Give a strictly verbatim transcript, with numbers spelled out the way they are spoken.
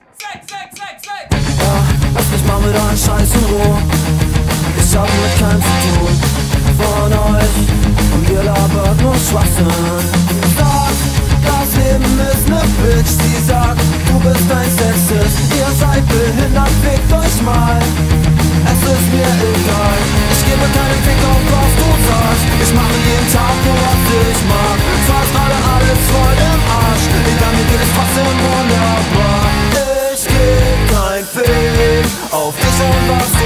Ja, lass mich mal mit euren Scheiß in Ruhe. Ich hab mit keinem zu tun von euch und ihr labert nur Schwachsinn. Sag, das Leben ist ne Bitch, die sagt, du bist ein Sexist. Ihr seid behindert, fickt euch mal. Es ist mir egal, ich gebe keinen Fick auf, was du sagst. Ich mache jeden Tag nur, was ich mag. Zwar ist gerade alles voll im Arsch, egal, mir geht es trotzdem wunderbar. Ich geb kein Fick auf dich und was